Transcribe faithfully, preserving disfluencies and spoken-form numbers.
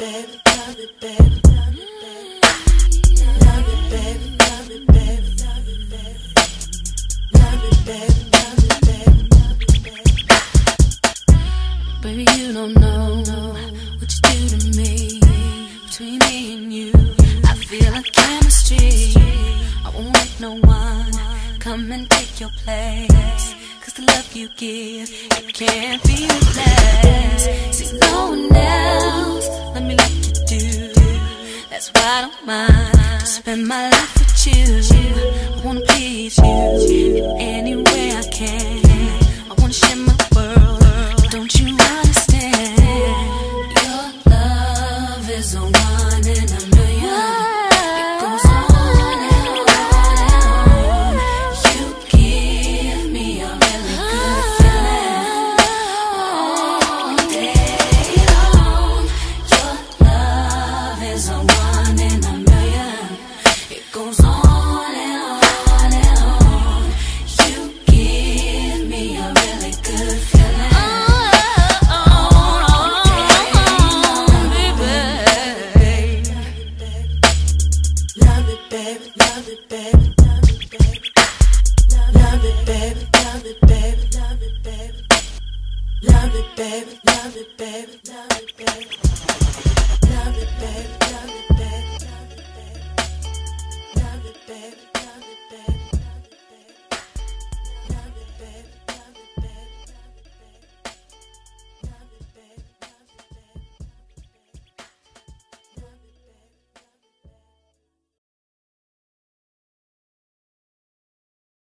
baby, love it, baby, love it, baby, love it, baby, love it, baby, love it, baby, love it, baby, love it, baby, love it, baby. Baby, you don't know what you do to me. Between me and you, I feel like chemistry. I won't let no one come and take your place, 'cause the love you give, it can't be replaced. See, no one else love me like you do. That's why I don't mind to spend my life with you. I wanna please you in any way I can. I wanna share my world, don't you understand? Your love is a one in a million. It goes on and on and on. You give me a really good feeling all day long. Your love is a one in a million. It goes on and on and on. You give me a really good feeling all day long, baby. Love it, baby, love it, baby, love it, baby, love it, baby, love it, baby, love it, baby, love it, baby, love it, baby, love it, baby.